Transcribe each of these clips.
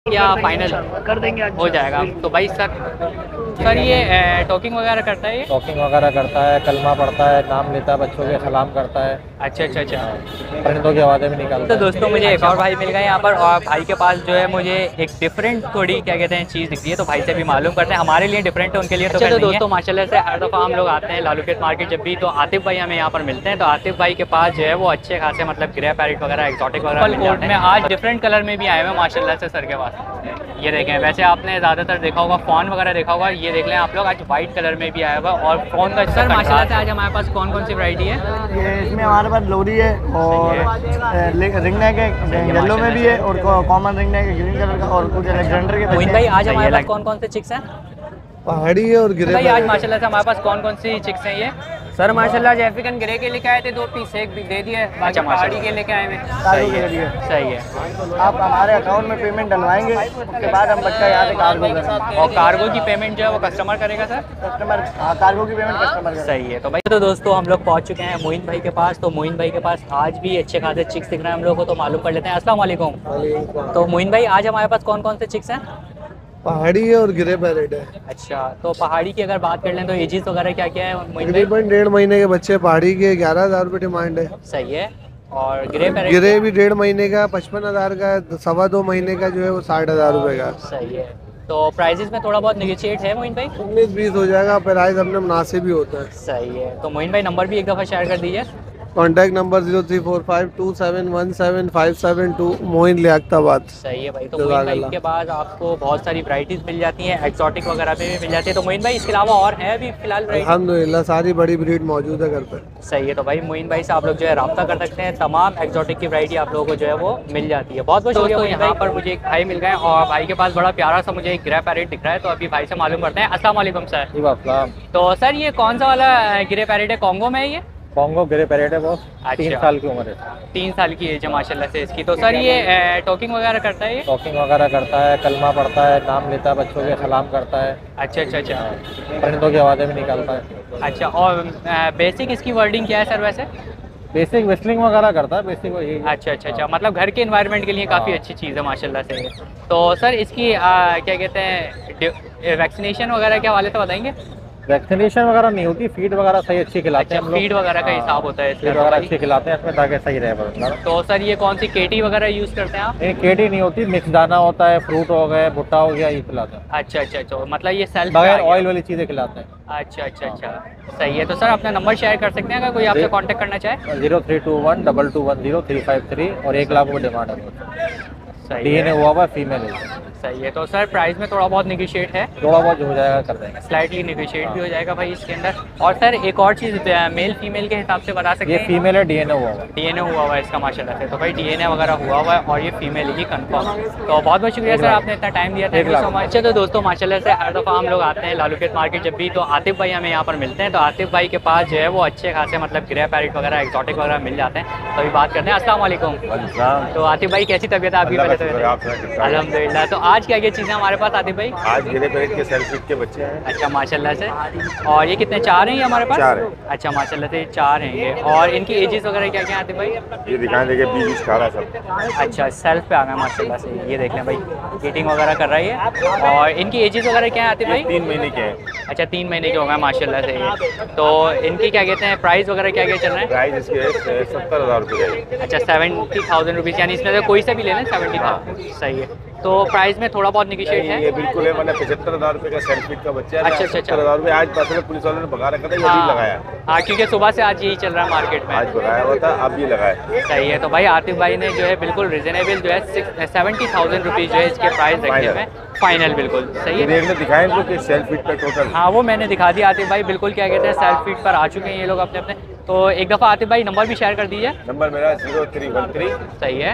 या फाइनल कर देंगे आज हो जाएगा। तो भाई सर ये टॉकिंग वगैरह करता है ये? टॉकिंग वगैरह करता है, कलमा पढ़ता है, नाम लेता है, बच्चों के सलाम करता है, अच्छा अच्छा अच्छा। परिंदों की आवाज़ें भी निकालता तो है। दोस्तों मुझे एक और भाई मिल गए यहाँ पर, और भाई के पास जो है मुझे एक डिफरेंट थोड़ी क्या कहते हैं चीज़ दिखती है, तो भाई से भी मालूम करते हैं। हमारे लिए डिफरेंट है, उनके लिए तो अच्छा। तो दोस्तों माशाल्लाह से हर दफ़ा हम लोग आते हैं लालूखेत मार्केट जब भी, तो आतिफ भाई हमें यहाँ पर मिलते हैं। तो आतिफ भाई के पास जो है वो अच्छे खासे मतलब ग्रे पैरेट वगैरह एक्सोटिक वगैरह मिल जाते हैं। आज डिफरेंट कलर में भी आए हुए माशाल्लाह से सर के पास। ये देखें, वैसे आपने ज़्यादातर देखा होगा फ़ोन वगैरह देखा होगा, ये देख लें आप लोग, आज वाइट कलर में भी आया हुआ और फ़ोन का सर माशाल्लाह से आज हमारे पास कौन कौन सी वैरायटी है? ये इसमें हमारे पास लोरी है और रिंग नेक है, येलो में भी है और कॉमन रिंग नेक है ग्रीन कलर का, और कुछ अलेक्जेंडर के। मोइन भाई आज हमारे पास कौन कौन से चिक्स हैं? पहाड़ी है और गिरे भाई आज माशाल्लाह से हमारे पास कौन कौन सी चिक्स हैं ये? सर माशाल्लाह अफ्रीकन ग्रे के लेके आए थे 2 पीस, एक भी दे दिए, बाकी पहाड़ी के लेके आए हैं। सही है सही है। आप हमारे अकाउंट में पेमेंट डलवाएंगे, उसके बाद हम बच्चा यहाँ से कार्गो करेंगे। और कार्गो की पेमेंट जो है वो कस्टमर करेगा सर? कस्टमर, हाँ, कार्गो की पेमेंट कस्टमर करेगा। सही है। तो भाई तो दोस्तों हम लोग पहुँच चुके हैं मोइन भाई के पास। तो मोइन भाई के पास आज भी अच्छे खासे चिक्स दिख रहे हैं हम लोग को, तो मालूम कर लेते हैं। अस्सलाम वालेकुम। तो मोइन भाई आज हमारे पास कौन कौन से चिक्स हैं? पहाड़ी है और गिरे पैरेट है। अच्छा, तो पहाड़ी की अगर बात कर लें तो एजेस वगैरह क्या क्या है मोइन भाई? तकरीबन 1.5 महीने के बच्चे पहाड़ी के 11,000 रुपये डिमांड है। सही है। और ग्रे पैरेट? गिरे भी 1.5 महीने का 55,000 का है, 2.25 महीने का जो है वो 60,000 रुपये का। सही है। तो प्राइजेस में थोड़ा बहुत निगोशिएट है मोइन भाई? 19-20 हो जाएगा, प्राइस अपने मुनासिब ही होता है। सही है। तो मोइन भाई नंबर भी एक दफ़ा शेयर कर दीजिए। Contact number 0345271752 Moin Liaquatabad. सही है भाई। तो मोइन भाई के बाद आपको बहुत सारी वैरायटीज़ मिल जाती हैं, एक्सोटिक वगैरह पे भी मिल जाती है। तो मोइन भाई इसके अलावा और है अभी फिलहाल वैरायटी? अल्हम्दुलिल्लाह सारी बड़ी ब्रीड मौजूद है घर पर। सही है। तो भाई मोइन भाई से आप लोग जो है रब्ता कर सकते हैं, तमाम एक्सोटिक की वैरायटी आप लोगों को जो है वो मिल जाती है। बहुत बहुत शुक्रिया। तो यहाँ पर मुझे एक भाई मिल गए और भाई के पास बड़ा प्यारा सा मुझे एक ग्रे पैरेट दिख रहा है, तो अभी भाई से मालूम करते हैं। अस्सलाम वालेकुम सर। तो सर ये कौन सा वाला ग्रे पैरेट है? कॉन्गो में है ये? कॉन्गो ग्रे पैरेट है वो। 3 साल की उम्र है। 3 साल की एज है माशाल्लाह से इसकी। तो सर ये टॉकिंग वगैरह करता है ये? टॉकिंग वगैरह करता है, कलमा पढ़ता है, नाम लेता है, बच्चों के सलाम करता है, अच्छा अच्छा अच्छा। परिंदों की आवाज़ें भी निकालता है। अच्छा, और बेसिक इसकी वर्डिंग क्या है सर वैसे? बेसिक विस्लिंग वगैरह करता है, बेसिक वही। अच्छा अच्छा अच्छा, मतलब घर के इन्वायरमेंट के लिए काफ़ी अच्छी चीज़ है माशाल्लाह से। तो सर इसकी क्या कहते हैं वैक्सीनेशन वगैरह के हवाले से बताएंगे? वैक्सीनेशन वगैरह नहीं होती, फीड वगैरह सही अच्छी खिलाते हैं हम लोग। फीड वगैरह का हिसाब होता है फीड वगैरह अच्छी खिलाते हैं इसमें ताकि सही रहे बच्चा। तो सर ये कौन सी केटी वगैरह यूज़ करते हैं आप? नहीं, केडी नहीं होती, मिक्स दाना होता है, फ्रूट हो गए, भुट्टा हो गया, ये खिलाते हैं। अच्छा अच्छा अच्छा, मतलब ये सेल्फ बगैर ऑयल वाली चीज़ें खिलाते हैं। अच्छा अच्छा अच्छा, सही है। तो सर अपना नंबर शेयर कर सकते हैं अगर कोई आपसे कांटेक्ट करना चाहे? 03212210 और 1 लाख रुपये डिमांड है। DNA हुआ हुआ फीमेल है। सही है। तो सर प्राइस में थोड़ा बहुत निगोशिएट है? थोड़ा बहुत हो जाएगा, कर देंगे, स्लाइटली निगोशिएट भी हो जाएगा भाई इसके अंदर। और सर एक और चीज़ मेल फीमेल के हिसाब से बता सकते ये हैं? फीमेल है, DNA हुआ हुआ। DNA हुआ हुआ है इसका माशाल्लाह से। तो भाई DNA वगैरह हुआ हुआ है और ये फीमेल ही कंफर्म। तो बहुत बहुत शुक्रिया सर, आपने इतना टाइम दिया। Thank you so much. अच्छा, तो दोस्तों माशाल्लाह से हर दफ़ा हम लोग आते हैं लालूखेत मार्केट जब भी, तो आतिफ भाई हमें यहाँ पर मिलते हैं। तो आतिफ भाई के पास जो है वो अच्छे खासे मतलब ग्रे पैरेट वगैरह एक्सोटिक वगैरह मिल जाते हैं। तो अभी बात करते हैं। अस्सलाम वालेकुम। तो आतिफ भाई कैसी तबीयत है आपकी? अल्हम्दुलिल्लाह। तो आज क्या क्या चीज़ें हमारे पास आतिफ भाई? आज गिरे पैरेट के सेल्फ फीड के बच्चे हैं। अच्छा माशाल्लाह से। और ये कितने, 4 हैं ये हमारे पास? 4 हैं। अच्छा माशाल्लाह से 4 हैं ये। और इनकी एजेस वगैरह क्या क्या आते भाई? ये दिखाएं, देखिए 20-18 सब। अच्छा, सेल्फ पे आ गया माशाल्लाह से। ये देख लें भाई, ईटिंग वगैरह कर रही है। और इनकी एजेस वगैरह क्या आती भाई? 3 महीने के हैं। अच्छा 3 महीने के हो गए माशाल्लाह से ये। तो इनकी क्या कहते हैं प्राइस वगैरह क्या क्या चल रहा है? प्राइस इसके 70,000 रुपये है। अच्छा 70,000 रुपीज़, यानी इसमें से कोई सा भी ले लें 70,000। सही है। तो प्राइस में थोड़ा बहुत निगोशिएट है? ये बिल्कुल है, मैंने 75,000 रुपये का सेल्फ फीड का बच्चा है। अच्छा अच्छा अच्छा। 70,000 रुपये आज पैसे पुलिस वालों ने भगा रखा था, ये अभी लगाया। हाँ, क्योंकि सुबह से आज यही चल रहा है मार्केट में। आज भगाया हुआ था, अब ये लगाया। सही है। तो भाई आतिफ भाई ने जो है बिल्कुल रिजनेबल जो है 70,000 रुपीज़ जो है इसके प्राइस रखे हुए हैं, फाइनल बिल्कुल सही है। देखने दिखाएं इनको कि सेल्फ फीड का टोटल। हाँ वो मैंने दिखा दिया आतिफ भाई, बिल्कुल क्या कहते हैं सेल्फ फीड पर आ चुके हैं ये लोग अपने अपने। तो एक दफ़ा आतिफ भाई नंबर भी शेयर कर दीजिए। नंबर मेरा 0313 सही है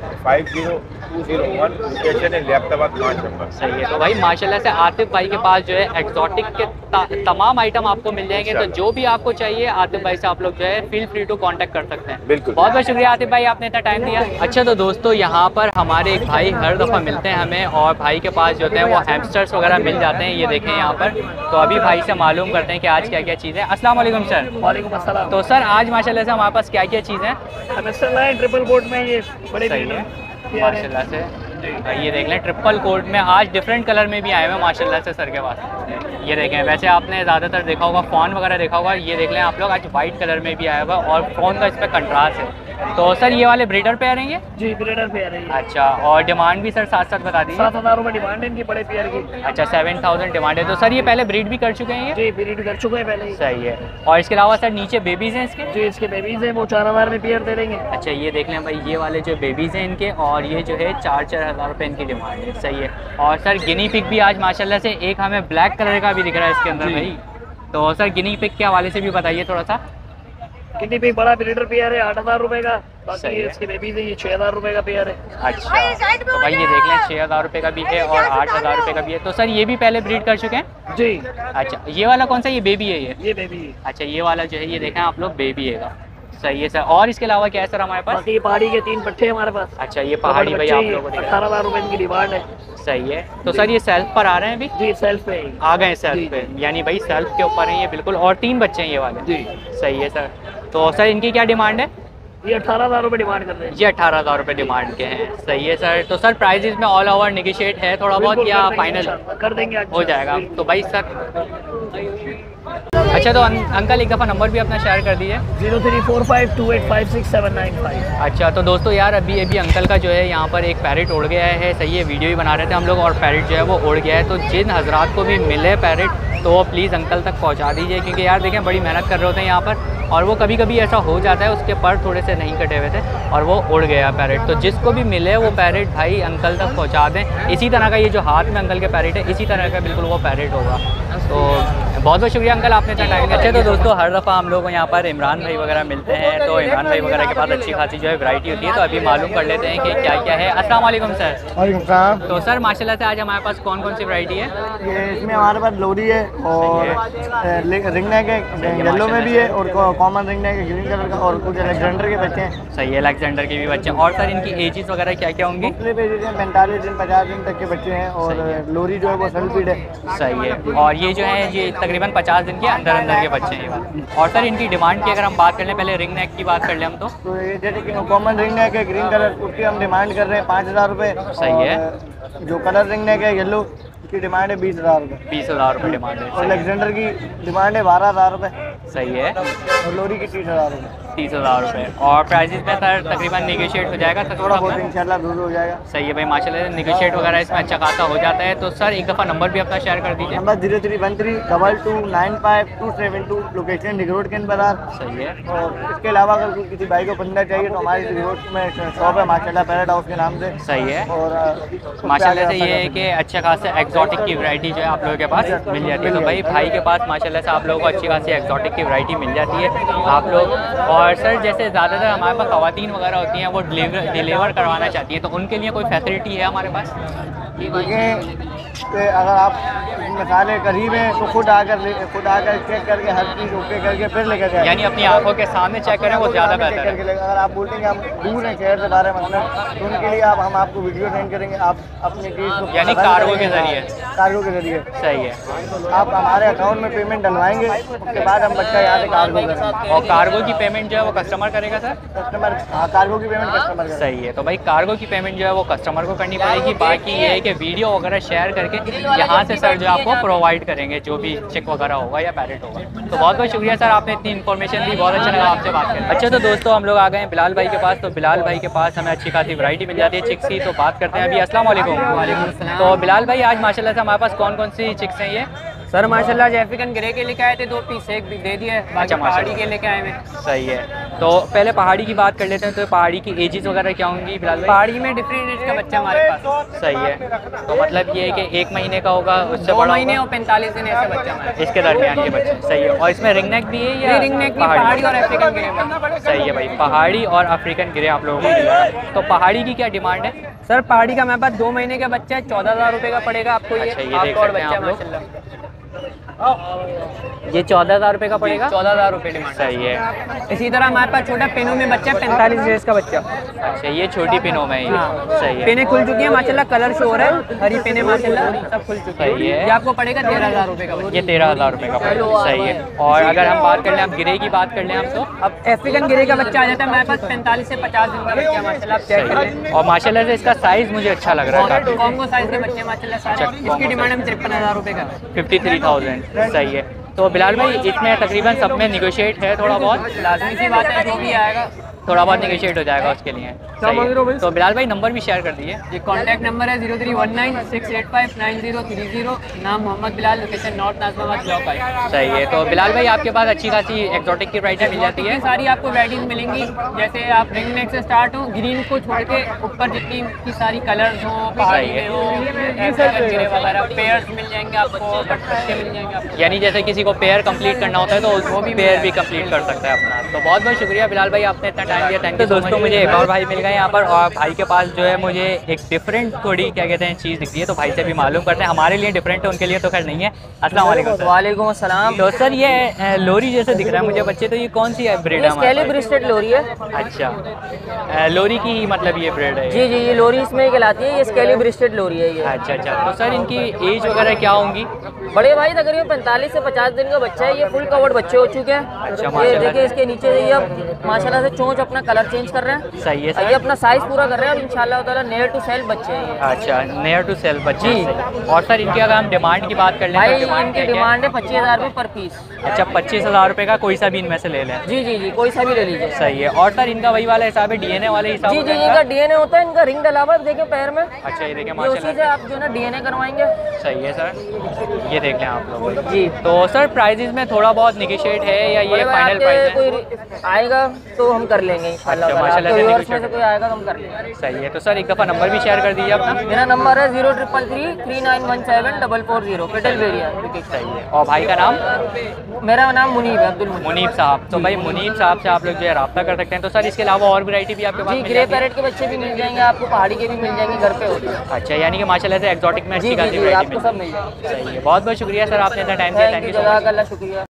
2350-201, लोकेशन है लियाकताबाद 5 नंबर। सही है। तो भाई माशाल्लाह से आतिफ भाई के पास जो है एक्सोटिक के तमाम आइटम आपको मिल जाएंगे। तो जो भी आपको चाहिए आतिफ भाई से आप लोग जो है फील फ्री टू कांटेक्ट कर सकते हैं। बिल्कुल। बहुत बहुत शुक्रिया आतिफ भाई, आपने इतना टाइम दिया। अच्छा, तो दोस्तों यहाँ पर हमारे एक भाई हर दफ़ा मिलते हैं हमें, और भाई के पास जो होते हैं वो हैमस्टर्स वगैरह मिल जाते हैं। ये देखें यहाँ पर। तो अभी भाई से मालूम करते हैं कि आज क्या क्या चीज़ है। अस्सलाम वालेकुम सर। वालेकुम अस्सलाम। तो सर आज माशाल्लाह से हमारे पास क्या क्या चीज़ है? ट्रिपल बोर्ड में ये बड़े सही है माशाल्लाह से। भाई ये देख लें ट्रिपल कोट में, आज डिफरेंट कलर में भी आए हुए हैं माशाल्लाह से सर के पास। ये देखें, वैसे आपने ज़्यादातर देखा होगा फ़ॉन वगैरह देखा होगा, ये देख लें आप लोग आज वाइट कलर में भी आया हुआ है और फ़ोन का इस पर कंट्रास्ट है। तो सर ये वाले ब्रीडर पे आ रही है? जी ब्रीडर पे आ रही है। अच्छा, और डिमांड भी सर साथ साथ बता दीजिए। 7,000 रुपये डिमांड है इनकी बड़े पेयर की। अच्छा 7,000 डिमांड है। तो सर ये पहले ब्रीड भी कर चुके हैं ये? जी ब्रीड कर चुके हैं पहले ही। सही है। और इसके अलावा सर नीचे बेबीज़ हैं इसके? जी इसके बेबीज़ हैं, वो 4,000 में पेयर दे देंगे। अच्छा ये देख लें भाई, ये वाले जो बेबीज़ हैं इनके, और ये जो है 4-4 हज़ार रुपये इनकी डिमांड है। सही है। और सर गिनी पिग भी आज माशाल्लाह से एक हमें ब्लैक कलर का भी दिख रहा है इसके अंदर भाई। तो सर गिनी पिग के हवाले से भी बताइए थोड़ा सा। गिनी पिग बड़ा ब्रीडर पेयर है 8,000 रुपये का, बाकी सही है। इसके बेबीज़ हैं ये 6,000 रुपये का पेयर है। अच्छा, तो भाई ये देख लें 6,000 रुपये का भी है और 8,000 रुपये का भी है। तो सर ये भी पहले ब्रीड कर चुके हैं? जी। अच्छा, ये वाला कौन सा, ये बेबी है ये बेबी है। अच्छा ये वाला जो है ये देखें आप लोग बेबी है। सही है सर। और इसके अलावा क्या है सर हमारे पास? बाकी ये पहाड़ी के 3 पट्टे हमारे पास। अच्छा ये पहाड़ी भाई आप लोगों को दिखा। 18,000 रुपये इनकी डिमांड है। सही है। तो सर ये सेल्फ पर आ रहे हैं अभी? जी सेल्फ पे ही। आ गए सेल्फ पे, यानी भाई सेल्फ के ऊपर हैं ये बिल्कुल। और 3 बच्चे हैं ये वाले? जी। सही है सर। तो सर इनकी क्या डिमांड है? ये 18,000 रुपये डिमांड कर रहे हैं। ये 18,000 रुपये डिमांड के हैं। सही है सर। तो सर प्राइजेज में ऑल ओवर निगोशिएट है थोड़ा बहुत या फाइनल कर देंगे आज हो जाएगा? तो भाई सर अच्छा, तो अंकल एक दफ़ा नंबर भी अपना शेयर कर दीजिए। 034528567995। अच्छा, तो दोस्तों यार अभी अंकल का जो है यहाँ पर एक पैरेट उड़ गया है। सही है, वीडियो ही बना रहे थे हम लोग और पैरेट जो है वो उड़ गया है। तो जिन हजरात को भी मिले पैरेट तो वो प्लीज़ अंकल तक पहुँचा दीजिए, क्योंकि यार देखें बड़ी मेहनत कर रहे होते हैं यहाँ पर, और वो कभी कभी ऐसा हो जाता है उसके पर थोड़े से नहीं कटे हुए थे और वो उड़ गया पैरेट। तो जिसको भी मिले वो पैरेट भाई अंकल तक पहुँचा दें। इसी तरह का ये जो हाथ में अंकल के पैरेट है इसी तरह का बिल्कुल वो पैरेट होगा। तो बहुत बहुत शुक्रिया अंकल, आपने इतना टाइम दिया। अच्छा, तो दोस्तों हर दफ़ा हम लोग यहाँ पर इमरान भाई वगैरह मिलते हैं, तो इमरान भाई वगैरह के पास अच्छी खासी जो है वैरायटी होती है। तो अभी मालूम कर लेते हैं कि क्या क्या है। अस्सलाम वालेकुम सर। वालेकुम सलाम। तो सर माशाल्लाह से आज हमारे पास कौन कौन सी वैरायटी है? ये इसमें हमारे पास लोरी है और रिंग नेक है, येलो में भी है और कॉमन रिंग नेक है ग्रीन कलर का, और कुछ अलेक्जेंडर के बच्चे हैं। सही है, अलेक्जेंडर के भी बच्चे। और सर इनकी एजेस वगैरह क्या क्या होंगी? 45 दिन 50 दिन तक के बच्चे हैं, और लोरी जो है वो सल्फीड है। सही है। और ये जो है ये तकरीबन 50 दिन के अंदर अंदर के बच्चे हैं ये वाले। और सर इनकी डिमांड की अगर हम बात कर लें, पहले रिंग नेक की बात कर लें हम तो ये जैसे कि कॉमन रिंग नेक है ग्रीन कलर, उसकी हम डिमांड कर रहे हैं 5,000 रुपये। सही है। जो कलर रिंग नेक है येलो, की डिमांड है 20,000 रुपये। 20,000 रुपये डिमांड है। और अलेक्जेंडर की डिमांड है 12,000 रुपये। सही है। और लोरी की 30,000 रुपये। 30,000 रुपये। और प्राइजेस में सर तकरीबन निगोशिएट हो जाएगा थोड़ा बहुत इंशाल्लाह दूर हो जाएगा। सही है भाई, माशाल्लाह निगोशिएट वगैरह इसमें अच्छा खासा हो जाता है। तो सर एक दफ़ा नंबर भी अपना शेयर कर दीजिए। नंबर 03132295 लोकेशन रिंग रोड के बाजार। सही है। और इसके अलावा अगर किसी भाई को बंदा चाहिए तो हमारी रिंग रोड में शॉप है माशाल्लाह पैरेट हाउस के नाम से। सही है। और माशाल्लाह से ये है कि अच्छे खासे एक्जॉटिक की वैरायटी जो है आप लोगों के पास मिल जाती है। तो भाई के पास माशाल्लाह से आप लोगों को अच्छी खासी एक्जॉटिक की वैरायटी मिल जाती है आप लोग। और सर जैसे ज़्यादातर हमारे पास ख़वातीन वगैरह होती हैं वो डिलीवर करवाना चाहती है, तो उनके लिए कोई फैसिलिटी है हमारे पास? देखिए अगर आप मसाले करीब हैं तो खुद आकर चेक करके हर चीज़ ओके करके फिर लेकर जाए, यानी अपनी आंखों के सामने चेक करें वो ज़्यादा बेहतर है। अगर आप बोलते हैं कि हम दूर हैं शहर से 12 मतलब, तो उनके लिए हम आपको वीडियो सेंड करेंगे, आप अपनी चीज़ को यानी कार्गो के ज़रिए। कार्गो के ज़रिए सही है। आप हमारे अकाउंट में पेमेंट डलवाएंगे, उसके बाद हम बच्चा यहाँ से कार्गो करेंगे। और कार्गो की पेमेंट जो है वो कस्टमर करेगा सर? कस्टमर, हाँ कार्गो की पेमेंट कस्टमर करेगा। सही है। तो भाई कार्गो की पेमेंट जो है वो कस्टमर को करनी पड़ेगी। बाकी ये है कि वीडियो वगैरह शेयर करके यहाँ से सर जो आपको प्रोवाइड करेंगे जो भी चिक वगैरह होगा या पैरेट होगा। तो बहुत बहुत शुक्रिया सर, आपने इतनी इन्फॉर्मेशन दी, बहुत अच्छा लगा आपसे बात करके। अच्छा, तो दोस्तों हम लोग आ गए हैं बिलाल भाई के पास। तो बिलाल भाई के पास हमें अच्छी खासी वैरायटी मिल जाती है चिक्स की। तो बात करते हैं अभी। अस्सलाम वालेकुम। तो बिलाल भाई आज माशाल्लाह से हमारे पास कौन कौन सी चिक्स हैं ये? सर माशाल्लाह अफ्रीकन ग्रे के लेके आए थे 2 पीस, एक भी दे दिया, बाकी पहाड़ी के लेके आए हैं। सही है। तो पहले पहाड़ी की बात कर लेते हैं। तो पहाड़ी की एजेस वगैरह क्या होंगी बिलाल भाई? पहाड़ी में डिफरेंट एज का बच्चा हमारे पास। सही है। तो मतलब ये है कि 1 महीने का होगा, उससे 2 बड़ा महीने और 45 दिन ऐसे बच्चा हमारे इसके दरमियान के बच्चे। सही है। और इसमें रिंग नेक भी है या रिंग नेक भी पहाड़ी और अफ्रीकन ग्रे? सही है भाई, पहाड़ी और अफ्रीकन ग्रे आप लोगों को मिलेगा। तो पहाड़ी की क्या डिमांड है? सर पहाड़ी का हमारे पास 2 महीने का बच्चा है, 14,000 रुपये का पड़ेगा आपको। ये अच्छा, ये देख सकते हैं आप लोग। ये 14,000 रुपये का पड़ेगा। 14,000 रुपये डिमांड। सही है। इसी तरह हमारे पास छोटा पिनो में बच्चा 45 डेज का बच्चा। अच्छा, ये छोटी पिनों में ही। सही है। पेने खुल चुकी है माशाल्लाह, कलर शो हो रहा है, हरी पेने माशाल्लाह सब खुल चुकी है। सही है। ये आपको पड़ेगा 13,000 रुपये का बच्चा। ये 13,000 रुपये का पड़ेगा। सही है। और अगर हम बात कर लें, आप गिरे की बात कर लें हम तो अब अफ्रीकन गिरे का बच्चा आ जाता है हमारे पास 45 से 50 दिन का बच्चा माशाल्लाह, आप चेक कर लें। और माशाल्लाह से इसका साइज़ मुझे अच्छा लग रहा है काफ़ी। कॉम्बो साइज के बच्चे माशाल्लाह सारे। इसकी डिमांड हम 53,000 रुपये का। 53,000। सही है। तो बिलाल भाई, इसमें तकरीबन सब में निगोशिएट है थोड़ा बहुत? लाजमी सी बात है, जो भी आएगा थोड़ा बहुत निगोशिएट हो जाएगा उसके लिए। सही है। तो बिलाल भाई नंबर भी शेयर कर दीजिए। ये कॉन्टैक्ट नंबर है 0319685990। नाम Mohammad Bilal, location north Nazimabad block है। सही है। तो बिलाल भाई, आपके पास अच्छी खासी एक्जॉटिक की प्राइसें मिल जाती है? ये सारी आपको वैराइटीज मिलेंगी। जैसे आप रिंग नेक से स्टार्ट हो, ग्रीन को छोड़ के ऊपर जितनी की सारी कलर्स हो, पहाड़ी में हो, अफ्रीकन गिरे वगैरह, पेयर्स मिल जाएंगे आपको, बट्टे मिल जाएंगे आपको। यानी जैसे किसी को पेयर कंप्लीट करना होता है तो वो भी पेयर भी कंप्लीट कर सकता है अपना। तो बहुत बहुत शुक्रिया बिलाल भाई, आपने इतना टाइम दिया। Thank you. दोस्तों, मुझे एक और भाई मिल गए यहाँ पर, और भाई के पास जो है मुझे एक डिफरेंट थोड़ी क्या कहते हैं चीज़ दिखती है, तो भाई से भी मालूम करते हैं। हमारे लिए डिफरेंट है, उनके लिए तो खैर नहीं है। अस्सलाम वालेकुम सर। वालेकुम अस्सलाम। तो सर, ये लोरी जैसे दिख रहा है मुझे बच्चे, तो ये कौन सी ब्रीड है? स्केली ब्रिस्टेड लोरी है। अच्छा, लोरी की ही मतलब ये ब्रीड है? जी जी, ये लोरी इसमें ही कहलाती है, ये स्केली ब्रिस्टेड लोरी है ये। अच्छा अच्छा। तो सर, इनकी एज वगैरह क्या होंगी? बड़े भाई तकरीबन 45 से 50 दिन का बच्चा है। ये फुल कवर्ड बच्चे हो चुके हैं। अच्छा, ये माशाल्लाह। देखिए, इसके नीचे ये अब माशाल्लाह से चोंच अपना कलर चेंज कर रहे हैं। सही है ये सर। अपना साइज पूरा कर रहे हैं और इंशाल्लाह ताला नियर टू सेल बच्चे हैं ये। अच्छा, नियर टू सेल बच्चे। जी। सही। और सर, इनकी अगर हम डिमांड की बात कर लें भाई तो डिमांड इनकी क्या है? डिमांड है 25,000 रुपये पर पीस। अच्छा, 25,000 रुपये का कोई सा भी इनमें से ले लें? जी जी जी, कोई सा भी ले लीजिए। सही है। और सर, इनका वही वाला हिसाब है, डीएनए वाले हिसाब? जी जी, इनका डीएनए होता है, इनका रिंग डला हुआ है, देखिए पैर में। अच्छा, ये देखें ये उसी से माशाल्लाह। आप जो है ना डीएनए करवाएंगे। सही है सर, ये देख लें आप लोग। जी। तो सर, प्राइजेस में थोड़ा बहुत निगोशिएट है या ये बड़े भाई, फाइनल आपके प्राइस है? कोई आएगा तो हम कर लेंगे इंशाल्लाह। अच्छा, माशाल्लाह से व्यूअर्स में negotiate से कोई आएगा तो हम कर लेंगे। सही है। तो सर, एक दफ़ा नंबर भी शेयर कर दीजिए अपना। मेरा नंबर है 03333917 पिटल बेरिया। सही है। और भाई का नाम? मेरा नाम मुनीब है, अब्दुल मुनीब। मुनीब साहब। तो भाई मुनीब साहब से आप लोग जो है रब्ता कर सकते हैं। तो सर, इसके अलावा और वैरायटी भी आपके पास जी, मिल ग्रे जाती है? पैरेट के बच्चे भी मिल जाएंगे आपको, पहाड़ी के भी मिल जाएंगे, घर पे होते हैं। अच्छा, यानी कि माशाल्लाह से एक्जॉटिक में जी अच्छी जी खासी जी, वैरायटी आपको सब मिल जाएंगे। सही है। बहुत बहुत शुक्रिया सर, आपने इतना टाइम दिया। थैंक यू, जज़ाकल्लाह, शुक्रिया।